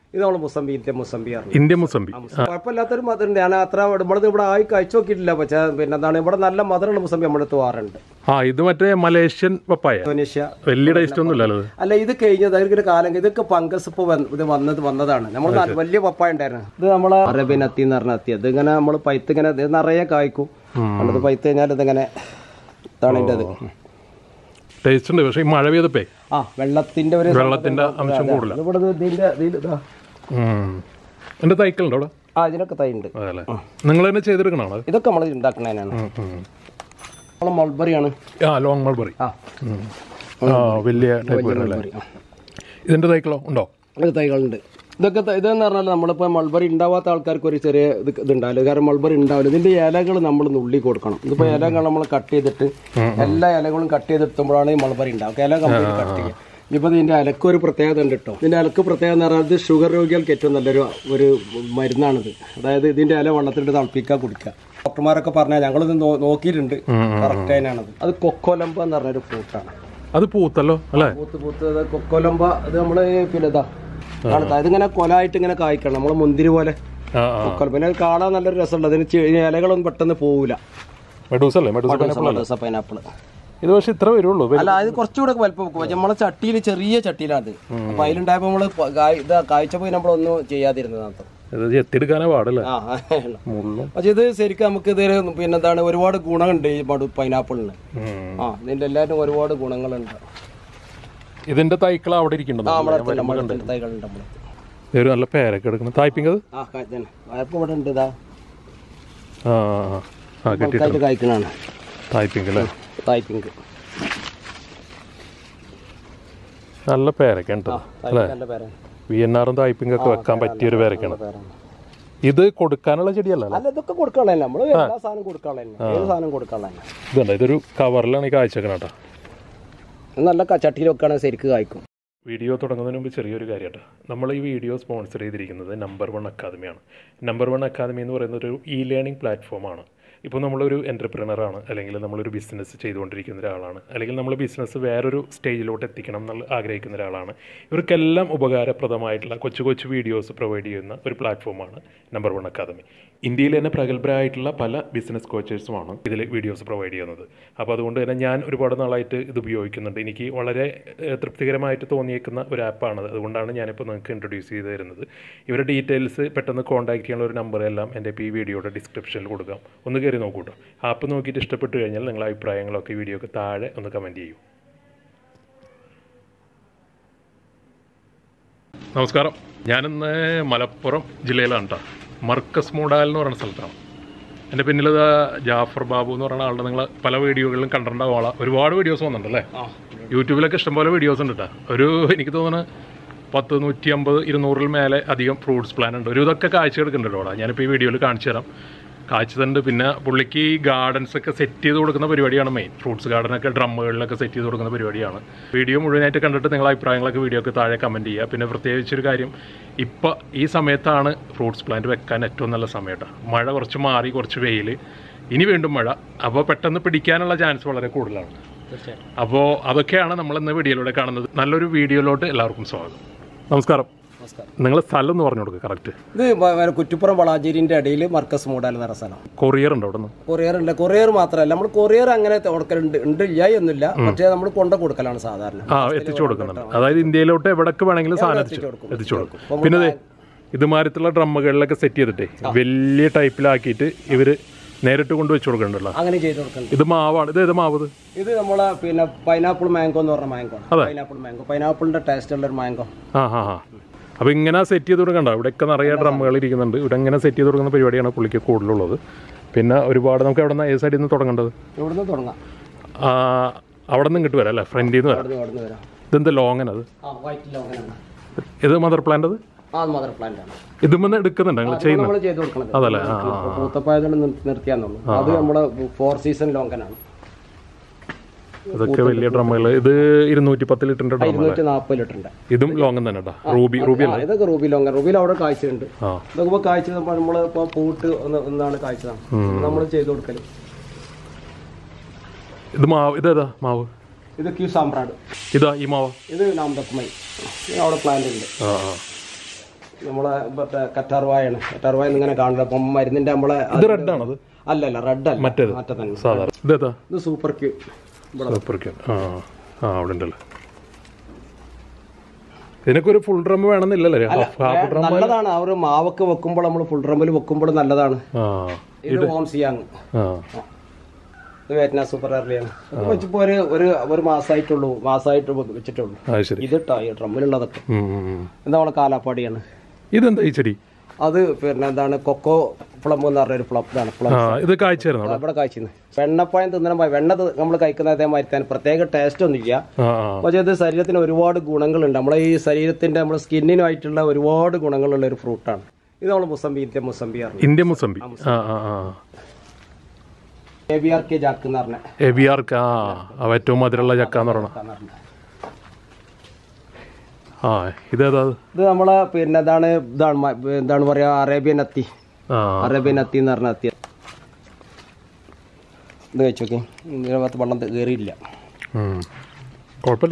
ഇത് നമ്മൾ മുസംബി ഇന്ത്യൻ മുസംബി കുഴപ്പമില്ലാത്തൊരു മധുരം. ഞാൻ അത്ര ഇവിടെ ആയി കഴിച്ചു നോക്കിയിട്ടില്ല. പക്ഷേ പിന്നെ എന്താണ് ഇവിടെ നല്ല മധുരമുള്ള മുസംബി നമ്മുടെ പോകാറുണ്ട്. ഇത് മറ്റേ മലേഷ്യൻ പപ്പായ, ഇന്തോനേഷ്യ. വലിയ ടേസ്റ്റ് ഒന്നും ഇല്ലല്ലോ. അല്ല, ഇത് കഴിഞ്ഞത് ഒരു കാലം ഇതൊക്കെ ഫംഗസ് ഇപ്പൊ ഇത് വന്നതാണ്. നമ്മൾ വലിയ പപ്പായ ഉണ്ടായിരുന്നു. ഇത് നമ്മളെ അറേബ്യൻ അത്തി എന്ന് പറഞ്ഞ അത്തി. അത് ഇങ്ങനെ നമ്മൾ പൈത്ത് ഇങ്ങനെ നിറയെ കായ്ക്കും. അത് പൈത്ത് കഴിഞ്ഞാൽ ഇതിങ്ങനെ ഇതാണ് ഇതിൻ്റെ അത് ടേസ്റ്റ് ഉണ്ട്. പക്ഷേ ഈ മഴ പെയ്തപ്പേ വെള്ളത്തിന്റെ അംശം കൂടുതലാണ്. എന്റെ തൈക്കളുണ്ടോ അവിടെ? ഇതിനൊക്കെ തൈ ഉണ്ട്. നിങ്ങൾ തന്നെ ചെയ്തെടുക്കണോ? ഇതൊക്കെ നമ്മൾ ഉണ്ടാക്കണേനാണ്. നമ്മളെ മൾബറിയാണ്. Long mulberry. വലിയ ടൈപ്പ്. ഇതിന്റെ തൈക്കളോ ഉണ്ടോ? തൈകളുണ്ട്. ഇതൊക്കെ ഇതെന്ന് പറഞ്ഞാൽ നമ്മളിപ്പോൾ മൾബറി ഉണ്ടാവാത്ത ആൾക്കാർക്ക് ഒരു ചെറിയ ഇതുണ്ടാവില്ല. കാരണം മൾബറി ഉണ്ടാവില്ല. ഇതിന്റെ ഇലകൾ നമ്മൾ നുള്ളി കൊടുക്കണം. ഇതിപ്പോൾ ഇലകൾ നമ്മൾ കട്ട് ചെയ്തിട്ട് എല്ലാ ഇലകളും കട്ട് ചെയ്തെടുത്തുമ്പോഴാണ് ഈ മൾബറി ഉണ്ടാവുക. ഇല കംപ്ലീറ്റ് കട്ട് ചെയ്യുക. ഇപ്പോൾ ഇതിന്റെ ഇലക്ക് ഒരു പ്രത്യേകത ഉണ്ട് കേട്ടോ. ഇതിന്റെ ഇലക്ക് പ്രത്യേകത എന്ന് പറഞ്ഞാൽ ഇത് ഷുഗർ രോഗികൾക്ക് ഏറ്റവും നല്ലൊരു മരുന്നാണിത്. അതായത് ഇതിന്റെ ഇല വെള്ളത്തിലിട്ട് തിളപ്പിക്കുക, കുടിക്കുക. ഡോക്ടർമാരൊക്കെ പറഞ്ഞാൽ ഞങ്ങളിത് നോക്കിയിട്ടുണ്ട്. കറക്റ്റ് അതിനാണത്. അത് കൊക്കോലമ്പ എന്ന് പറഞ്ഞൊരു ഫ്രൂട്ടാണ്. അത് പൂത്തല്ലോ അല്ലേ? പൂത്ത് കൊക്കോലമ്പ. അത് നമ്മള് പിന്നെ ഇതിങ്ങനെ കൊലായിട്ട് ഇങ്ങനെ കായ്ക്കണം. നമ്മളെ മുന്തിരി പോലെ കൊക്കോലമ്പ. പിന്നെ കാണാൻ നല്ലൊരു രസമുണ്ട്. അതിന് ഇലകളൊന്നും പെട്ടെന്ന് പോവില്ല. പൈനാപ്പിൾ. ഇത് പക്ഷെ ഇത്ര വരുള്ളൂ. അല്ല, അത് കുറച്ചുകൂടെ വലുപ്പം വെക്കും. നമ്മളെ ചട്ടിയിൽ ചെറിയ ചട്ടിയിലാണ്. അപ്പൊ അതിലുണ്ടായപ്പോ നമ്മള് കായ്ച്ചപ്പോ നമ്മളൊന്നും ചെയ്യാതിരുന്നത്. എത്തിയെടുക്കാനേ പാടില്ല. പക്ഷെ ഇത് ശരിക്കും നമുക്ക് ഇത് പിന്നെന്താണ് ഒരുപാട് ഗുണമുണ്ട് ഈ പൈനാപ്പിളിന്. ഇതിന്റെ എല്ലാവരും ഒരുപാട് ഗുണങ്ങളുണ്ട്. ഇതിന്റെ തൈക്കൾ അവിടെ ഇരിക്കുന്നുണ്ട്. നല്ല പേരൊക്കെ എടുക്കണം. തായ്പിങ് ഇവിടെ ഉണ്ട്. കായ്ക്കണാണ് തായ്പിങ് അല്ലേ? തായ്പിങ് നല്ല പേരൊക്കെ ഉണ്ട് അല്ലേ? VNR തായ്പിങ് ഒക്കെ വെക്കാൻ പറ്റിയൊരു പേരൊക്കെയാണ്. ഇത് കൊടുക്കാനുള്ള ചെടിയല്ല? ഇതൊക്കെ കൊടുക്കാനുള്ള നമ്മള് എല്ലാ സാധനം കൊടുക്കാനുള്ള. ഇതുണ്ട്. ഇതൊരു കവറിലാണ് ഈ കാഴ്ചക്കണേട്ടാ. നല്ല ചട്ടിയിൽ വെക്കുകയാണെങ്കിൽ ശരിക്കും കായ്ക്കും. വീഡിയോ തുടങ്ങുന്നതിന് മുമ്പ് ചെറിയൊരു കാര്യമായിട്ട്, നമ്മൾ ഈ വീഡിയോ സ്പോൺസർ ചെയ്തിരിക്കുന്നത് നമ്പർ 1 അക്കാദമിയാണ്. നമ്പർ 1 അക്കാദമി എന്ന് പറയുന്നത് ഒരു ലേണിംഗ് പ്ലാറ്റ്ഫോമാണ്. ഇപ്പോൾ നമ്മളൊരു എൻ്റർപ്രണറാണ്, അല്ലെങ്കിൽ നമ്മളൊരു ബിസിനസ് ചെയ്തുകൊണ്ടിരിക്കുന്ന ഒരാളാണ്, അല്ലെങ്കിൽ നമ്മൾ ബിസിനസ് വേറൊരു സ്റ്റേജിലോട്ട് എത്തിക്കണം എന്നുള്ള ആഗ്രഹിക്കുന്ന ഒരാളാണ്. ഇവർക്കെല്ലാം ഉപകാരപ്രദമായിട്ടുള്ള കൊച്ചു കൊച്ചു വീഡിയോസ് പ്രൊവൈഡ് ചെയ്യുന്ന ഒരു പ്ലാറ്റ്ഫോമാണ് നമ്പർ 1 അക്കാദമി. ഇന്ത്യയിൽ തന്നെ പ്രഗത്ഭരായിട്ടുള്ള പല ബിസിനസ് കോച്ചേഴ്സുമാണ് ഇതിൽ വീഡിയോസ് പ്രൊവൈഡ് ചെയ്യുന്നത്. അപ്പോൾ അതുകൊണ്ട് തന്നെ ഞാൻ ഒരുപാട് നാളായിട്ട് ഇത് ഉപയോഗിക്കുന്നുണ്ട്. എനിക്ക് വളരെ തൃപ്തികരമായിട്ട് തോന്നിയേക്കുന്ന ഒരു ആപ്പാണ്. അതുകൊണ്ടാണ് ഞാനിപ്പോൾ നിങ്ങൾക്ക് ഇൻട്രൊഡ്യൂസ് ചെയ്ത് തരുന്നത്. ഇവരുടെ ഡീറ്റെയിൽസ് പെട്ടെന്ന് കോൺടാക്ട് ചെയ്യാനുള്ള ഒരു നമ്പറെല്ലാം എൻ്റെ ഇപ്പോൾ ഈ വീഡിയോയുടെ ഡിസ്ക്രിപ്ഷനിൽ കൊടുക്കാം. ഒന്ന് കയറി നോക്കൂട്ടോ. ആപ്പ് നോക്കിയിട്ട് ഇഷ്ടപ്പെട്ട് കഴിഞ്ഞാൽ നിങ്ങളുടെ അഭിപ്രായങ്ങളൊക്കെ വീഡിയോക്ക് താഴെ ഒന്ന് കമൻറ്റ് ചെയ്യൂ. നമസ്കാരം. ഞാനിന്ന് മലപ്പുറം ജില്ലയിലാണ് കേട്ടോ. മർക്കസ് മൂടാൽ എന്ന് പറയുന്ന സ്ഥലത്താണ്. എൻ്റെ പിന്നിലത് ജാഫർ ബാബു എന്ന് പറയുന്ന ആളുടെ നിങ്ങൾ പല വീഡിയോകളിലും കണ്ടിട്ടുണ്ടാവും. ഒരുപാട് വീഡിയോസ് വന്നിട്ടുണ്ടല്ലേ? യൂട്യൂബിലൊക്കെ ഇഷ്ടംപോലെ വീഡിയോസ് ഉണ്ട് കേട്ടോ. എനിക്ക് തോന്നുന്നു 100, 150, 200 മേലെ അധികം ഫ്രൂട്ട്സ് പ്ലാൻ ഉണ്ട്. ഒരു ഇതൊക്കെ കാഴ്ച എടുക്കുന്നുണ്ട് അവിടെ. ഞാനിപ്പോൾ ഈ വീഡിയോയിൽ കാണിച്ചു തരാം. കാഴ്ചതുണ്ട്. പിന്നെ പുള്ളിക്ക് ഈ ഗാർഡൻസൊക്കെ സെറ്റ് ചെയ്ത് കൊടുക്കുന്ന പരിപാടിയാണ് മെയിൻ. ഫ്രൂട്ട്സ് ഗാർഡനൊക്കെ ഡ്രമ്മുകളിലൊക്കെ സെറ്റ് ചെയ്ത് കൊടുക്കുന്ന പരിപാടിയാണ്. വീഡിയോ മുഴുവനായിട്ട് കണ്ടിട്ട് നിങ്ങളുടെ അഭിപ്രായങ്ങളൊക്കെ വീഡിയോക്ക് താഴെ കമൻറ്റ് ചെയ്യുക. പിന്നെ പ്രത്യേകിച്ചൊരു കാര്യം, ഇപ്പോൾ ഈ സമയത്താണ് ഫ്രൂട്ട്സ് പ്ലാന്റ് വെക്കാൻ ഏറ്റവും നല്ല സമയം കേട്ടോ. മഴ കുറച്ച് മാറി, കുറച്ച് വെയിൽ, ഇനി വീണ്ടും മഴ. അപ്പോൾ പെട്ടെന്ന് പിടിക്കാനുള്ള ചാൻസ് വളരെ കൂടുതലാണ്. അപ്പോൾ അതൊക്കെയാണ് നമ്മളിന്ന് വീഡിയോയിലൂടെ കാണുന്നത്. നല്ലൊരു വീഡിയോയിലോട്ട് എല്ലാവർക്കും സ്വാഗതം. നമസ്കാരം. നിങ്ങളെ സ്ഥലം എന്ന് പറഞ്ഞു കൊടുക്കുക കറക്റ്റ്. ഇത് കുറ്റിപ്പുറം വളാഞ്ചേരിന്റെ ഇടയിൽ മർക്കസ് മൂടാൽ എന്ന സ്ഥലം. കൊറിയർ ഉണ്ട് അവിടെ? കൊറിയർ ഉണ്ട്. കൊറിയർ മാത്രമല്ല, നമ്മൾ കൊറിയർ അങ്ങനെ ഉണ്ട് ഇല്ല എന്നില്ല. പക്ഷേ നമ്മൾ കൊണ്ട കൊടുക്കലാണ് സാധാരണ. എത്തിച്ചു കൊടുക്കുന്നുണ്ട്. അതായത് ഇന്ത്യയിലോട്ട് എവിടേക്ക് വേണമെങ്കിലും സാധനം എത്തിച്ചു കൊടുക്കും. പിന്നെ ഇതുമാരത്തുള്ള ഡ്രമ്മുകളിലൊക്കെ സെറ്റ് ചെയ്തിട്ടേ വലിയ ടൈപ്പിലാക്കിയിട്ട് ഇവര് നേരിട്ട് കൊണ്ട് വെച്ച് കൊടുക്കണ്ടല്ലോ. അങ്ങനെ ചെയ്ത് കൊടുക്കണം. ഇത് മാവാണ്. ഇത് ഏത് മാവ്? ഇത് നമ്മളെ പിന്നെ പൈനാപ്പിൾ മാംഗോ എന്ന് പറഞ്ഞ മാംഗോ. പൈനാപ്പിളിന്റെ ടേസ്റ്റ് ഉള്ള ഒരു മാംഗോ. അപ്പോൾ ഇങ്ങനെ സെറ്റ് ചെയ്ത് കൊടുക്കണ്ട. ഇവിടെയൊക്കെ നിറയെ ഡ്രമ്മുകൾ ഇരിക്കുന്നുണ്ട്. ഇവിടെ ഇങ്ങനെ സെറ്റ് ചെയ്ത് കൊടുക്കുന്ന പരിപാടിയാണ് പുള്ളിക്ക് കൂടുതലുള്ളത്. പിന്നെ ഒരുപാട് നമുക്ക് എവിടെ നിന്ന് ഏത് സൈഡിൽ നിന്ന് തുടങ്ങേണ്ടത്? ഇവിടുന്ന് തുടങ്ങാം. അവിടെ നിന്ന് ഇങ്ങോട്ട് വരാം അല്ലേ? ഫ്രണ്ടിൽ നിന്ന് വരാം. ഇതെന്താ ലോങ്ങൻ? അത് ഇത് മദർ പ്ലാന്റ്? ഇതുമെന്ന് എടുക്കുന്നുണ്ട് നിങ്ങൾ ചെയ്യുന്നത്? അതല്ലേ? അത് നമ്മുടെ 4 സീസൺ ലോങ്കനാണ്. ഇതൊക്കെ വലിയ ഡ്രമ്മുകൾ. ഇത് 210 ലിറ്ററിന്റെ 240 ലിറ്ററിന്റെ. ഇതും ലോങ്ങൻ തന്നെ കേട്ടോ. റൂബി അല്ല? ഇതൊക്കെ റൂബി ലോങ്ങൻ. റൂബിയിൽ അവിടെ കാഴ്ചയുണ്ട്. ഇതൊക്കെ കാഴ്ച നമ്മളിപ്പോ പൂട്ട് ഒന്നാണ് കാഴ്ചതാണ് നമ്മൾ ചെയ്ത് കൊടുക്കല്. ഇത് മാവ്. ഇതേതാ മാവ്? ഇത് ക്യൂ സാമ്പ്രാട്. ഇതാ ഈ മാവ്? ഇത് നാമദക്കുമൈ. അവിടെ പ്ലാന്റ് ഉണ്ട്. നമ്മളെ മറ്റേ കറ്റാർവായാണ്. കറ്റാർവായ ഇങ്ങനെ കാണുന്നത് അപ്പം മരുന്നിന്റെ നമ്മളെ ഇത് റെഡ് ആണത്? അല്ലല്ല, റെഡ് അല്ല, മറ്റേത് മറ്റേ തന്നെ സാധാരണ. ഇത് സൂപ്പർ ക്യൂ. Super Q. അവിടെ ഉണ്ടല്ലോ. ഇതിനൊക്കെ ഒരു ഫുൾ ഡ്രം വേണമെന്നില്ലല്ലേ? നല്ലതാണ്. ആ ഒരു മാവൊക്കെ വെക്കുമ്പോൾ നമ്മൾ ഫുൾ ഡ്രമ്മിൽ വെക്കുമ്പോൾ നല്ലതാണ്. ഇത് ഹോം സിയാങ്, ഇത് വിയറ്റ്നാം സൂപ്പർ എർലിയാണ്. വെച്ചപ്പോ ഒരു മാസമായിട്ട് വെച്ചിട്ടുള്ളൂ. ഇത് ഡ്രമ്മിലുള്ളതൊക്കെ എന്താ നമ്മളെ കാലാപ്പാടിയാണ്. ഇതെന്താ ഈ ചെടി? അത് പിന്നെ എന്താണ് കൊക്കോ പ്ലം എന്ന് പറഞ്ഞൊരു പ്ലം ഇതാണ്. ഇത് കായ്ച്ചായിരുന്നു ഇവിടെ കായ്ച്ചിരുന്നു. വെണ്ണപ്പായം തിന്നണം. വെണ്ണ നമ്മൾ കഴിക്കുന്ന അതേമാതിരി പ്രത്യേക ടേസ്റ്റ് ഒന്നുമില്ല. പക്ഷേ ഇത് ശരീരത്തിന് ഒരുപാട് ഗുണങ്ങളുണ്ട്. നമ്മളെ ഈ ശരീരത്തിന്റെ നമ്മുടെ സ്കിന്നിനായിട്ടുള്ള ഒരുപാട് ഗുണങ്ങളുള്ള ഒരു ഫ്രൂട്ടാണ്. ഇത് നമ്മൾ mosambi Indian mosambi. ABRK jack എന്ന് പറഞ്ഞ ABRK ഏറ്റവും മധുരമുള്ള ചക്ക എന്ന് പറയണം. ഇതേതാ? ഇത് നമ്മളെ പിന്നെ എന്താണ് പറയാ, അറേബ്യൻ അത്തി എന്ന് പറഞ്ഞ അത്തി. ഇത് കഴിച്ചോക്കെ, ഇതിനകത്ത് വെള്ളം കയറിയില്ല, കുഴപ്പമില്ല.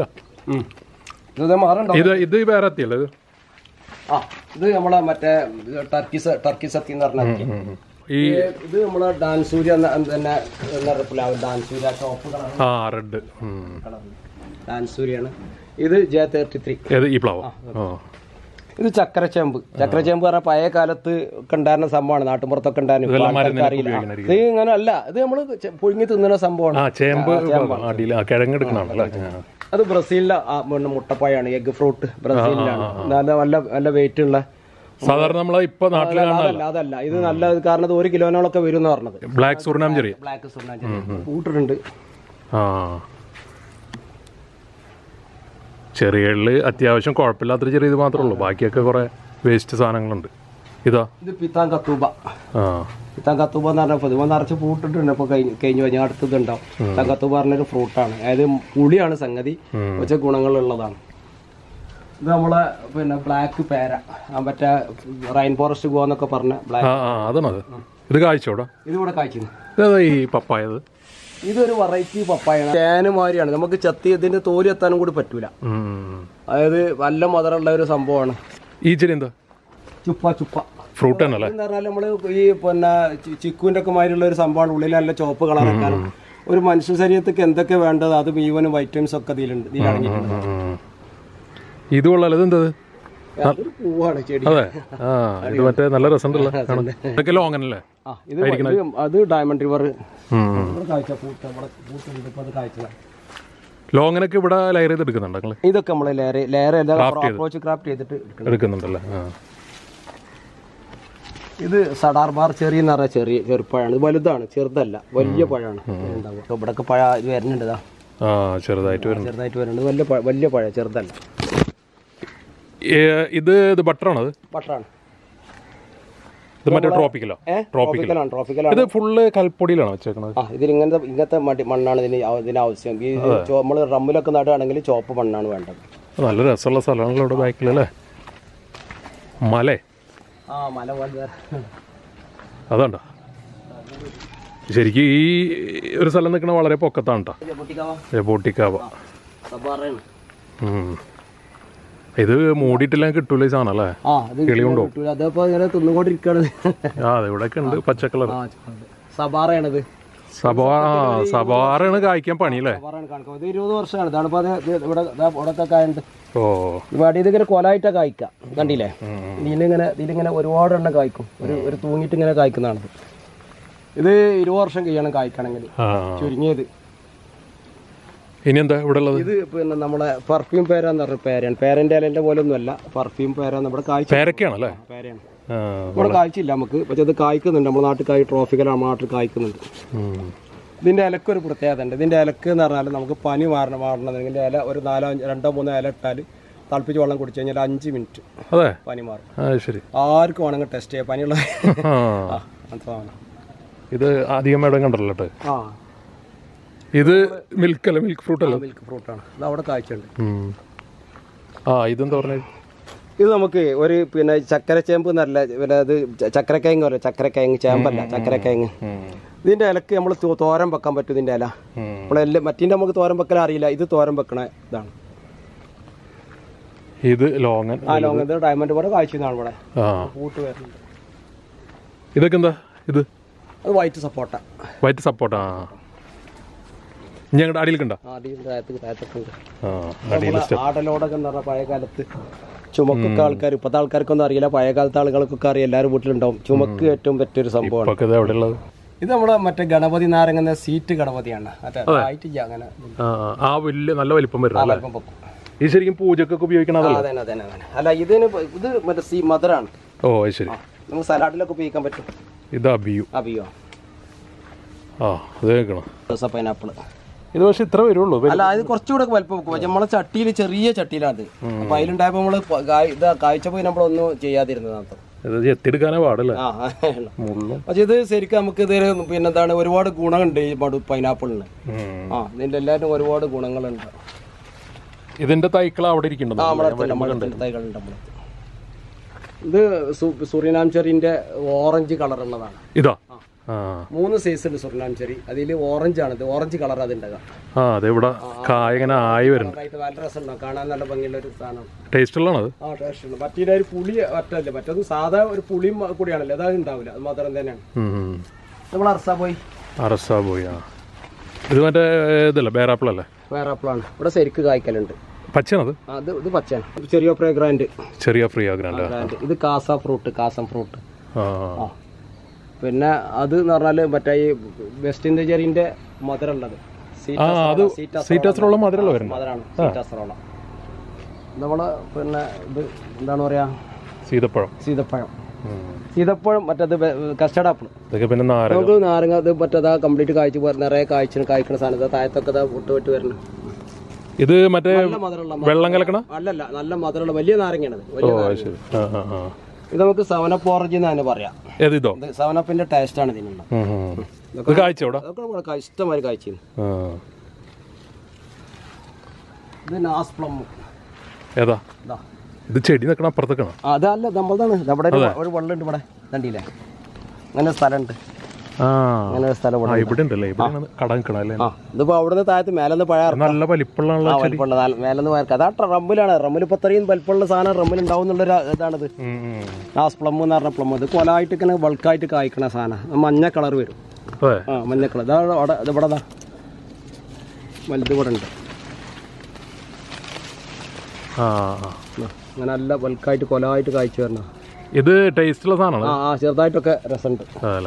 ഇത് വേറെ അത്തിയല്ലേ? ഇത് നമ്മളെ മറ്റേ ടർക്കിസ് അത്തി എന്ന് പറഞ്ഞ അത്തി. ഇത് നമ്മളെ ഡാൻസൂര്യ തന്നെ ഡാൻസൂര്യ ചോപ്പ് കളർ റെഡ് ഡാൻസൂര്യാണ്. ഇത് J33. ഈ പ്ലാവ്. ഇത് ചക്രച്ചേമ്പ് പറഞ്ഞാൽ പഴയ കാലത്ത് ഒക്കെ ഉണ്ടായിരുന്ന സംഭവമാണ്. നാട്ടുമ്പുറത്തൊക്കെ ഉണ്ടായിരുന്നു. അറിയില്ല. ഇത് ഇങ്ങനെ അല്ല, ഇത് നമ്മള് പുഴുങ്ങി തിന്നുന്ന സംഭവമാണ്. അത് ബ്രസീലിലെ മുട്ടപ്പായാണ്, എഗ് ഫ്രൂട്ട്. ബ്രസീലിലാണ്. നല്ല വെയിറ്റ് ഉള്ള സാധാരണ നമ്മളെ ഇപ്പൊ നാട്ടിൽ അതല്ല. ഇത് നല്ല, കാരണം 1 കിലോനോളൊക്കെ വരും എന്ന് പറഞ്ഞത്. ബ്ലാക്ക് സുർനാം ചെറിയ കൂട്ടിട്ടുണ്ട്. ചെറിയകളില് അത്യാവശ്യം കുഴപ്പമില്ലാത്തൊരു ചെറിയ ഇത് മാത്രമേ ഉള്ളൂ. ബാക്കിയൊക്കെ കുറെ വേസ്റ്റ് സാധനങ്ങളുണ്ട്. ഇത് പിത്താൻ കത്തൂബ എന്ന് പറഞ്ഞ പൊതുവെ നിറച്ച് ഫ്രൂട്ടിട്ടുണ്ട്. ഇപ്പൊ കഴിഞ്ഞു കഴിഞ്ഞാൽ അടുത്തതുണ്ടാവും. പിത്താൻ കത്തൂബ പറഞ്ഞൊരു ഫ്രൂട്ടാണ്. അതായത് പുളിയാണ് സംഗതി, കുറച്ച് ഗുണങ്ങളുള്ളതാണ്. ഇത് നമ്മളെ പിന്നെ ബ്ലാക്ക് പേര, മറ്റേ റൈൻ ഫോറസ്റ്റ് ഗോ എന്നൊക്കെ പറഞ്ഞ ബ്ലാക്ക്. അതാണത്. ഇത് കായ്ച്ചോടാ? ഇതിവിടെ കായ്ച്ചു. ഈ പപ്പായത് ഇതൊരു വെറൈറ്റി പപ്പായാണ്. തേനുമാരിയാണ്. നമുക്ക് ചെത്തി ഇതിന്റെ തോല് എത്താനും കൂടി പറ്റൂല. അതായത് നല്ല മധുരമുള്ള ഒരു സംഭവമാണ്. ഈ ചെടി എന്താ? ചുപ്പ ഫ്രൂട്ട് ആണല്ലേ? എന്ന് പറഞ്ഞാൽ നമ്മള് ഈ പിന്നെ ചിക്കുവിന്റെ ഒക്കെ മാതിരിയുള്ള ഒരു സംഭവമാണ്. ഉള്ളിൽ നല്ല ചുവപ്പ് കളറൊക്കെയാണ്. ഒരു മനുഷ്യ ശരീരത്തേക്ക് എന്തൊക്കെ വേണ്ടത് അത് മുഴുവനും വൈറ്റമിൻസ് ഒക്കെ ഇതിലടങ്ങിയിട്ടുണ്ട്. ഇത് കൊള്ളാലോ. ഇതെന്താ? പൂവാണ് ചെടി. അതെ, ഇത് മറ്റേ നല്ല രസമുണ്ടല്ലോ. ഇതൊക്കെ ലോങ്ങനല്ലേ? അത് ഡയമണ്ട് റിവർ ലോങ്ങനൊക്കെ ഇവിടെ ലെയർ ചെയ്തെടുക്കുന്നുണ്ട്. ഇതൊക്കെ നമ്മള് ലെയർ അപ്രോച്ച് ക്രാഫ്റ്റ് ചെയ്തിട്ട് എടുക്കുന്നുണ്ടല്ലേ. ഇത് സഡാർ ബാർ ചെറി എന്ന് പറഞ്ഞ ചെറുപ്പഴമാണ്. ഇത് വലുതാണ്, ചെറുതല്ല, വലിയ പഴമാണ്. ഇവിടൊക്കെ പഴ ഇത് വരുന്നുണ്ട്. ചെറുതായിട്ട് വരുന്നുണ്ട്. വലിയ പഴ, ചെറുതല്ല. ഇത് ബട്ടറാണ്. ഇത് മറ്റേ ട്രോപ്പിക്കലാണ്. ഇത് ഫുള്ള് കൽപ്പൊടിയിലാണ് വെച്ചേക്കുന്നത്. ഇതിൽ ഇങ്ങനത്തെ മണ്ണാണ് ഇതിന് ആവശ്യം. ഈ നമ്മള് റമ്മിലൊക്കെ നടുകയാണെങ്കിൽ ചുവപ്പ് മണ്ണാണ് വേണ്ടത്. നല്ല രസമുള്ള സ്ഥലമാണല്ലോ ഇവിടെ ബാക്കിലല്ലേ? മല അതാണ്ട. ശരിക്കും ഈ ഒരു സ്ഥലം നിൽക്കണ വളരെ പൊക്കത്താണ് കേട്ടോ. ബോട്ടിക്കാവ. ഇത് മൂടിയിട്ടില്ല കിട്ടൂല ഈ സാധനം അല്ലേ? കിളിയുണ്ടോ? ഇവിടെ ഉണ്ട് പച്ച കളർ. സബാറയാണിത്. സബാറാണ് കായ്ക്കാൻ പണിയല്ലേ? 20 വർഷമാണ്. ഇതിങ്ങനെ കൊലായിട്ടാ കായ്ക്കാം. കണ്ടില്ലേ? ഇതിലിങ്ങനെ ഒരുപാട് എണ്ണം കായ്ക്കും. ഒരു തൂങ്ങിയിട്ട് ഇങ്ങനെ കായ്ക്കുന്നതാണ്. ഇത് 20 വർഷം കഴിയണം കായ്ക്കണമെങ്കിൽ, ചുരുങ്ങിയത്. ഇനി എന്താ ഇവിടെ ഉള്ളത്? ഇത് പിന്നെ നമ്മളെ പെർഫ്യൂം പേരാന്ന് പറഞ്ഞ പേരാണ്. പേരന്റെ ഇലന്റെ പോലെ ഒന്നുമല്ല, പെർഫ്യൂം പേര. നമ്മുടെ കായ്ച്ച പേരക്കാണല്ലേ? പേരയാണ്. ഇവിടെ കായ്ച്ചില്ല നമുക്ക്, പക്ഷെ അത് കായ്ക്കുന്നുണ്ട്. നമ്മുടെ നാട്ടിൽ ട്രോഫിക്കൽ നമ്മുടെ നാട്ടിൽ കായ്ക്കുന്നുണ്ട്. ഇതിന്റെ ഇലക്ക് ഒരു പ്രത്യേകത ഉണ്ട്. ഇതിന്റെ ഇലക്ക് എന്ന് പറഞ്ഞാൽ നമുക്ക് പനി മാറണം. ഇതിന്റെ ഇല ഒരു 2-3 ഇല ഇട്ടാൽ തിളപ്പിച്ച് വെള്ളം കുടിച്ചു കഴിഞ്ഞാൽ 5 മിനിറ്റ് പനി മാറും. ആർക്കും വേണമെങ്കിൽ ടെസ്റ്റ് ചെയ്യാം പനിയുള്ള. ഇത് അധികം മേടം കണ്ടല്ലോ. ഇത് മിൽക്ക് അല്ല, മിൽക്ക് ഫ്രൂട്ട് അല്ല, മിൽക്ക് ഫ്രൂട്ടാണ്. ഇത് അവിടെ കായ്ച്ചുണ്ട്. ഇതെന്താ പറഞ്ഞത്? ഇത് നമുക്ക് ഒരു പിന്നെ ചക്കരച്ചേമ്പ് എന്നല്ല, പിന്നെ അത് ചക്കരക്കിഴങ്ങ് പറയും. ചക്കരക്കിഴങ്ങ് ചേമ്പല്ല, ചക്കരക്കിഴങ്ങ്. ഇതിന്റെ ഇലക്ക് നമ്മൾ തോരൻ വെക്കാൻ പറ്റും. ഇതിന്റെ ഇല നമ്മളെല്ലാം മറ്റേ നമുക്ക് തോരൻ വെക്കാൻ അറിയില്ല. ഇത് തോരൻ വെക്കണ ഇതാണ്. ഇത് ലോങ്ങൻ. ആ ലോങ് ഇത് ഡയമണ്ട് പോലെ കാഴ്ചയാണ് ഇവിടെ. ആ പൂട്ട് വരുന്നുണ്ട്. ഇതൊക്കെ എന്താ ഇത്? അത് വൈറ്റ് സപ്പോട്ട. വൈറ്റ് സപ്പോർട്ടാ. ഞങ്ങളുടെ അടിയിലേക്കുണ്ടോ? ആടലോടൊക്കെ എന്ന് പറഞ്ഞാൽ പഴയ കാലത്ത് ചുമക്കൊക്കെ ആൾക്കാർ, ഇപ്പോഴത്തെ ആൾക്കാർക്കൊന്നും അറിയില്ല, പഴയ കാലത്തെ ആളുകൾക്കൊക്കെ അറിയാം, എല്ലാവരും വീട്ടിലുണ്ടാവും. ചുമക്ക് ഏറ്റവും പറ്റിയൊരു സംഭവമാണ്. എവിടെയുള്ളത്? ഇത് നമ്മളെ മറ്റേ ഗണപതി നാരങ്ങുന്ന സീറ്റ് ഗണപതിയാണ്. ആയിട്ടില്ല അങ്ങനെ. ആ വലിയ നല്ല വലിപ്പം വരുന്നത്. വലിപ്പം പൊക്കും. ഇത് ശരിക്കും പൂജക്കൊക്കെ ഉപയോഗിക്കണം. അല്ല ഇതിന് ഇത് മറ്റേ മധുരാണ്. ഓ ശരി. നമുക്ക് സലാഡിലൊക്കെ ഉപയോഗിക്കാൻ പറ്റും. ഇത് അബിയു. അബിയോ ആ അത് കേൾക്കണം. പൈനാപ്പിൾ. ഇത് പക്ഷെ ഇത്ര വരുള്ളൂ. അല്ല അത് കുറച്ചുകൂടെ വലിപ്പം വെക്കും. പക്ഷെ നമ്മളെ ചട്ടിയിൽ ചെറിയ ചട്ടിയിലാണ്. അപ്പൊ അതിലുണ്ടായപ്പോ നമ്മള് ഇത് കാഴ്ചപ്പോ നമ്മളൊന്നും ചെയ്യാതിരുന്നത്. എത്തിയെടുക്കാനേ പാടില്ല. പക്ഷെ ഇത് ശരിക്കും നമുക്ക് ഇത് പിന്നെന്താണ് ഒരുപാട് ഗുണമുണ്ട് ഈ പൈനാപ്പിളിന്. ഇതിന്റെ എല്ലാവരും ഒരുപാട് ഗുണങ്ങളുണ്ട്. ഇതിന്റെ തൈക്കൾ അവിടെ ഇരിക്കുന്നുണ്ട്. തൈകളുണ്ട്. ഇത് സുറിനാം ചെറിന്റെ ഓറഞ്ച് കളർ ഉള്ളതാണ്. ഇതാ 3 സൈസ് ഉണ്ട് സുറിനാം ചെറി. അതിൽ ഓറഞ്ച് ആണ്. ഓറഞ്ച് കളർ അതിന്റെ ഇവിടെ കായ ഇങ്ങനെ ആയി വരുന്നുണ്ട്. നല്ല രസമുണ്ടാവും, കാണാൻ നല്ല ഭംഗിയുള്ള ഒരു സാധനം. ടേസ്റ്റ് ഉള്ളതാണ്. ആ ടേസ്റ്റ് ഉണ്ട്. മറ്റേ ഒരു പുളി ഒറ്റല്ല, മറ്റേത് സാധാ ഒരു പുളിയും കൂടിയാണല്ലോ, അത് ഉണ്ടാവില്ല. അത് മാത്രം തന്നെയാണ്. നമ്മൾ അറസാബോയി. ഇത് മറ്റേ ഇതല്ല ബേറാപ്പിൾ അല്ലേ? ബേറാപ്പിളാണ്. ഇവിടെ ശരിക്ക് കായ്ക്കലുണ്ട്. പച്ചയാണത്? ഇത് പച്ചയാണ്. ചെറിയ ഫ്രേഗ്രാൻഡ്. ഇത് കാസം ഫ്രൂട്ട്. പിന്നെ അത് എന്ന് പറഞ്ഞാല് മറ്റേ ഈ വെസ്റ്റ് ഇന്ത്യ ചെറിന്റെ മധുരം ഉള്ളത്. മധുരമാണ് സീറ്റാസറോള. നമ്മള് പിന്നെ ഇത് എന്താണ് പറയാ, സീതപ്പഴം മറ്റേത് കസ്റ്റർഡ് ആപ്പിൾ. നമുക്ക് നാരങ്ങ അത് മറ്റേതാ കംപ്ലീറ്റ് കായ്ച്ചു നിറയെ കായ്ക്കുന്ന സാധനം. താഴത്തൊക്കെ വിട്ട് വരുന്നു. ഇത് മറ്റേ വെള്ളം കലക്കണ അല്ലല്ല, നല്ല മധുരമുള്ള വലിയ നാരങ്ങയാണ്. ഇത് നമുക്ക് സെവനപ്പ് ഓറഞ്ച് എന്ന് പറയാം. സെവനപ്പിന്റെ ടേസ്റ്റ് ആണ് ഇതിനുള്ള. ഇഷ്ടമായി കാഴ്ച. ഇത് നാസ് പ്ലം. ഏതാ ഇത്? ചെടി നിൽക്കണം അപ്പുറത്തേക്കാണ്. അതല്ല നമ്മളതാണ്. അവിടെ ഒരു വെള്ളം ഉണ്ട് ഇവിടെ, കണ്ടില്ലേ? അങ്ങനെ സ്ഥലമുണ്ട്. അങ്ങനെ സ്ഥലം ഇതിപ്പോ അവിടുന്ന് താഴത്ത് മേലെന്ന് പഴയ നല്ല വലിപ്പമുള്ള മേലെന്ന് പഴക്ക. അതാ റമ്മിലാണ്. റമ്മിൽ ഇപ്പൊ ഇത്രയും വലിപ്പമുള്ള സാധനം റമ്മിൽ ഉണ്ടാവും എന്നുള്ളൊരു ഇതാണിത്. നാസ് പ്ലം എന്ന് പറഞ്ഞ പ്ലം. ഇത് കൊലായിട്ട് ഇങ്ങനെ ബൾക്കായിട്ട് കായ്ക്കണ സാധനം. മഞ്ഞ കളർ വരും. മഞ്ഞ കളർ. ഇത് ഇവിടെ വലുത് ഇവിടെ ഉണ്ട്. അങ്ങനെ നല്ല ബൾക്കായിട്ട് കൊലായിട്ട് കായ്ച്ചു വരണ. ഇത് ടേസ്റ്റുള്ള സാധനമാണ്. ചെറുതായിട്ടൊക്കെ രസമുണ്ട്.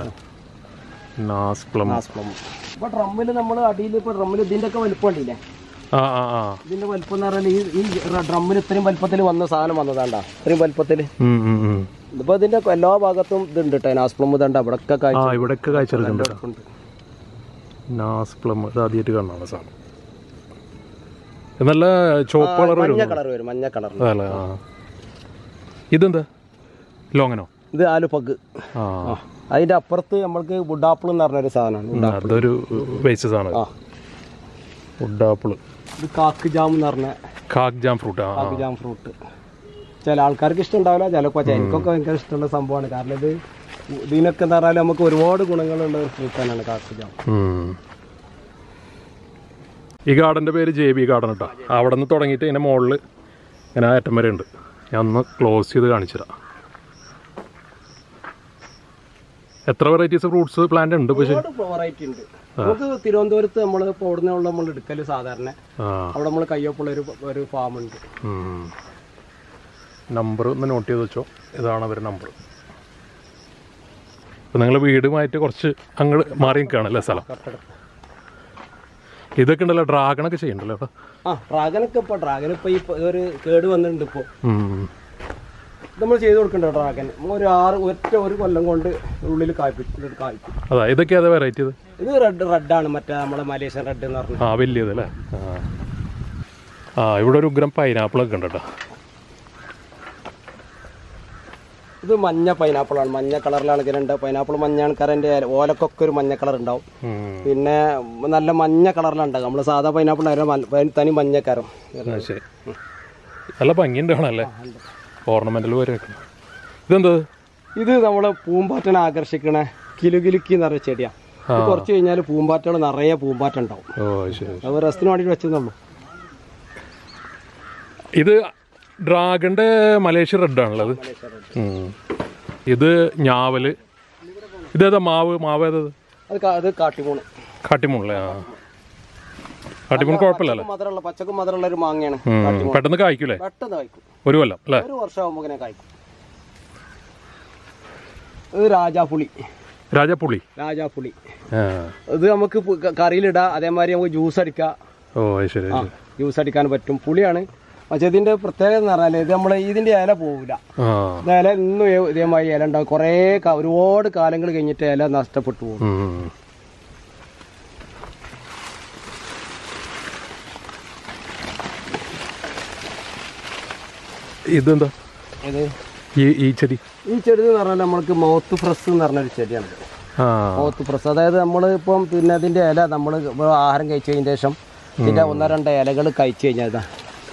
ഇപ്പൊ ഡ്രമ്മില് നമ്മള് അടിയിൽ ഇപ്പൊ ഡ്രമ്മിൽ ഇതിന്റെ ഒക്കെ വലിപ്പം ഉണ്ടല്ലേ? ഇതിന്റെ വലിപ്പം എന്ന് പറഞ്ഞാൽ ഈ ഡ്രമ്മിൽ ഇത്രയും വലിപ്പത്തിൽ വന്ന സാധനം വന്നതാണ്ടാ. ഇത്രയും വലിപ്പത്തില് ഇപ്പൊ ഇതിന്റെ എല്ലാ ഭാഗത്തും ഇതുണ്ട് കേട്ടോ. നാസ്പ്ലം ഇതുണ്ട്. ഇവിടെയൊക്കെ കാഴ്ചകളുണ്ട്. നാസ്പ്ലം ആദ്യമായിട്ട് കാണാണ് സാധനം. നല്ല ചോപ്പ് കളർ വരും. മഞ്ഞ കളർ. ഇതെന്താ ലോങ്ങനോ? ഇത് ആലുപഗ്. അതിന്റെ അപ്പുറത്ത് നമ്മൾക്ക് വുഡ് ആപ്പിൾ എന്ന് പറഞ്ഞൊരു സാധനമാണ്. അതൊരു വേസ്റ്റ് സാധനം. Wood apple. ഇത് കാക്ക് ജാം എന്ന് പറഞ്ഞ ഫ്രൂട്ട്. ചില ആൾക്കാർക്ക് ഇഷ്ടം ഉണ്ടാവില്ല, ചിലപ്പോൾ എനിക്കൊക്കെ ഭയങ്കര ഇഷ്ടമുള്ള സംഭവമാണ്. കാരണം ഇത് ഇതിനൊക്കെ എന്ന് പറഞ്ഞാൽ നമുക്ക് ഒരുപാട് ഗുണങ്ങളുള്ള ഒരു ഫ്രൂട്ട് തന്നെയാണ് കാക്ക് ജാം. ഈ ഗാർഡന്റെ പേര് JB ഗാർഡൻ കേട്ടോ. അവിടെ നിന്ന് തുടങ്ങിയിട്ട് ഇതിന്റെ മുകളിൽ ഇങ്ങനെ അറ്റം വരെ ഉണ്ട്. ഞാൻ ഒന്ന് ക്ലോസ് ചെയ്ത് കാണിച്ചുതരാം. എത്ര വെറൈറ്റീസ് ഫ്രൂട്ട്സ് പ്ലാന്റ് ഉണ്ട്? വെറൈറ്റി ഉണ്ട്. നമുക്ക് തിരുവനന്തപുരത്ത് നമ്മൾ നമ്മൾ എടുക്കല് സാധാരണ. അവിടെ നമ്മൾ കയ്യൊപ്പുള്ള ഒരു ഫാം ഉണ്ട്. നമ്പർ ഒന്ന് നോട്ട് ചെയ്ത് വെച്ചോ. ഇതാണ് അവരുടെ നമ്പർ. ഇപ്പം നിങ്ങൾ വീടുമായിട്ട് കുറച്ച് അങ്ങ് മാറി നിൽക്കുകയാണല്ലേ സ്ഥലം? ഇതൊക്കെ ഉണ്ടല്ലോ, ഡ്രാഗണൊക്കെ ചെയ്യണ്ടല്ലോ. ഡ്രാഗൻ ഇപ്പൊ ഈ ഒരു കേട് വന്നിട്ടുണ്ട്. ഇപ്പൊ നമ്മൾ ചെയ്ത് കൊടുക്കണ്ടോ ഡ്രാഗൻ? ഒരു കൊല്ലം കൊണ്ട് ഉള്ളിൽ കായ്ക്കും. അതാ ഇതൊക്കെ വെറൈറ്റി? ഇത് റെഡാണ്. മറ്റേ നമ്മളെ മലേഷ്യൻ റെഡ് എന്ന് പറഞ്ഞു. വലിയത് അല്ലേ? ഇവിടെ ഒരു ഉഗ്രം പൈനാപ്പിളൊക്കെ ഉണ്ട് കേട്ടോ. ഇത് മഞ്ഞ പൈനാപ്പിളാണ്. മഞ്ഞ കളറിലാണ് ഇതിലുണ്ട്. പൈനാപ്പിൾ മഞ്ഞാണ്. കറൻ്റെ ഓലക്കൊക്കെ ഒരു മഞ്ഞ കളർ ഉണ്ടാവും. പിന്നെ നല്ല മഞ്ഞ കളറിലുണ്ടാകും. നമ്മൾ സാധാ പൈനാപ്പിൾ തനി മഞ്ഞക്കരം. ശരി, നല്ല ഭംഗിയുണ്ടാണല്ലേ? ഓർണമെന്റൽ പോലെ. ഇതെന്താ? ഇത് നമ്മള് പൂമ്പാറ്റനെ ആകർഷിക്കണ കിലുകിലുക്കി എന്ന് പറഞ്ഞ ചെടിയാണ്. കുറച്ച് കഴിഞ്ഞാൽ പൂമ്പാറ്റകൾ നിറയെ പൂമ്പാറ്റ ഉണ്ടാവും. അത് രസത്തിന് വേണ്ടിട്ട് വെച്ചെന്നുള്ളൂ. ഇത് ഡ്രാഗന്റെ മലേഷ്യ റെഡ് ആണുള്ളത്. ഇത് ഞാവല്. ഇതേതാ മാവ്? മാവ് ഏതത്? അത് കാട്ടിമൂണ്. കാട്ടിമൂണല്ലേ? ആ, കാട്ടിമൂൺ കുഴപ്പമില്ലല്ലോ. മധുരമുള്ള പച്ചക്കും മധുരമുള്ള ഒരു മാങ്ങയാണ്. പെട്ടെന്ന് കായ്ക്കൂലേ? പെട്ടെന്ന് കായ്ക്കും. ഒരു കൊല്ലം അല്ലേ? ഒരു വർഷം ആകുമ്പോൾ ഇങ്ങനെ കായ്ക്കും. ഇത് രാജാപ്പുളി. രാജാപ്പുളി. രാജാപ്പുളി ഇത് നമുക്ക് കറിയിലിടാം, അതേമാതിരി നമുക്ക് ജ്യൂസ് അടിക്കാം. ഓ ശരി. ജ്യൂസ് അടിക്കാൻ പറ്റും. പുളിയാണ്. പക്ഷെ ഇതിന്റെ പ്രത്യേകത എന്ന് പറഞ്ഞാൽ ഇത് നമ്മളെ ഇതിന്റെ ഇല പോവില്ല. ഇല ഇന്നും ഇതേമാതിരി ഇല ഉണ്ടാവും. കുറേ ഒരുപാട് കാലങ്ങൾ കഴിഞ്ഞിട്ട് ഇല നഷ്ടപ്പെട്ടു പോകും. ഇതെന്താ ഇത്? ഈ ചെടി എന്ന് പറഞ്ഞാൽ നമ്മൾക്ക് മൗത്ത് ഫ്രസ് എന്ന് പറഞ്ഞൊരു ചെടിയാണ്. മൗത്ത് ഫ്രസ് അതായത് നമ്മൾ ഇപ്പം പിന്നെ അതിന്റെ ഇല നമ്മൾ ആഹാരം കഴിച്ചതിന് ശേഷം ഇതിന്റെ 1-2 ഇലകൾ കഴിച്ചു കഴിഞ്ഞാൽ ഇതാ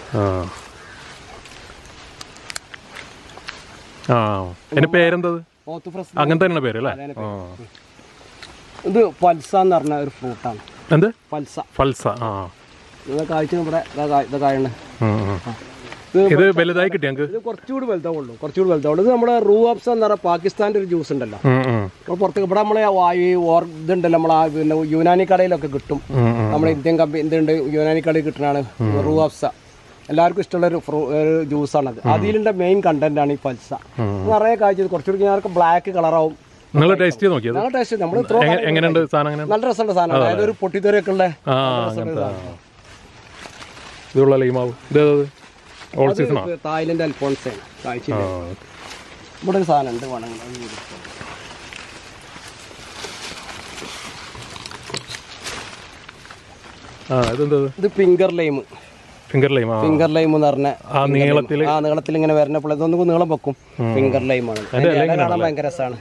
എന്റെ പേരെന്താ? Mouth fresh. അങ്ങനെ തന്നെയാണ് പേര് അല്ലേ? ഇത് പൽസ എന്ന് പറഞ്ഞ ഒരു ഫ്രൂട്ടാണ്. എന്ത്? പൽസ. പൽസ. ഇത് കാഴ്ച ഇവിടെ ഇത് കായാണ്. ഇത് വലുതായി കിട്ടി ഞങ്ങൾക്ക്. ഇത് കുറച്ചുകൂടി വലുതാവുള്ളൂ. ഇത് നമ്മുടെ റൂഅബ്സ എന്ന് പറഞ്ഞ പാകിസ്ഥാന്റെ ഒരു ജ്യൂസ് ഉണ്ടല്ലോ. പുറത്ത് ഇവിടെ നമ്മളെ ഇതുണ്ടല്ലോ നമ്മളെ പിന്നെ യുനാനി കടയിലൊക്കെ കിട്ടും. നമ്മുടെ ഇന്ത്യൻ കമ്പനി ഇതുണ്ട്, യുനാനി കടയിൽ കിട്ടുന്നതാണ് റൂഅബ്സ. എല്ലാവർക്കും ഇഷ്ടമുള്ള ഒരു ജ്യൂസാണത്. അതിലിന്റെ മെയിൻ കണ്ടന്റ് ആണ് ഈ പൽസ. നിറയെ കാഴ്ച കുറച്ചുകൂടി ഞങ്ങൾക്ക് ബ്ലാക്ക് കളറാവും. നിങ്ങൾ ടേസ്റ്റ് ചെയ്ത് നോക്കിയത്? നല്ല ടേസ്റ്റ്. നമ്മൾ എങ്ങനെയുണ്ട് സാധനം? നല്ല രസമുള്ള സാധനം. അതായത് ഒരു പൊട്ടിത്തെറിയൊക്കെ ഉള്ള ഇതുള്ള ലൈമാവ്. ഇതേത്? ഓൾ സീസണാ? തായ്ലൻഡ് അൽഫോൺസാണ് കാഴ്ച. ഇവിടെ ഒരു സാധനം ഉണ്ട് വേണമെങ്കിൽ. ഇത് ഫിംഗർ ലൈം. ഫിംഗർ ലൈം എന്ന് പറഞ്ഞ നീളത്തിൽ ഇങ്ങനെ വരുന്നപ്പോൾ ഇതൊന്നും നീളം വെക്കും. ഫിംഗർ ലൈമാണ്. കാണാൻ ഭയങ്കര രസമാണ്.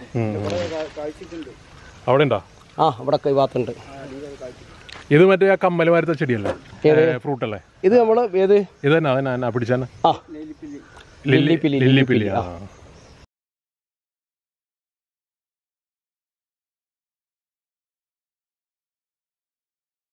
അവിടെ ഉണ്ടോ? ഇവിടെ കൈവാത്തുണ്ട്. ഇത് മറ്റേ ആ കമ്മലുമാരത്തെ ചെടിയല്ലേ? ഫ്രൂട്ട് അല്ലേ? ഇത് നമ്മള് ഏത്? ഇത് തന്നെ പിടിച്ചാ ലില്ലിപ്പില്ലി. ലില്ലിപ്പില്ലി.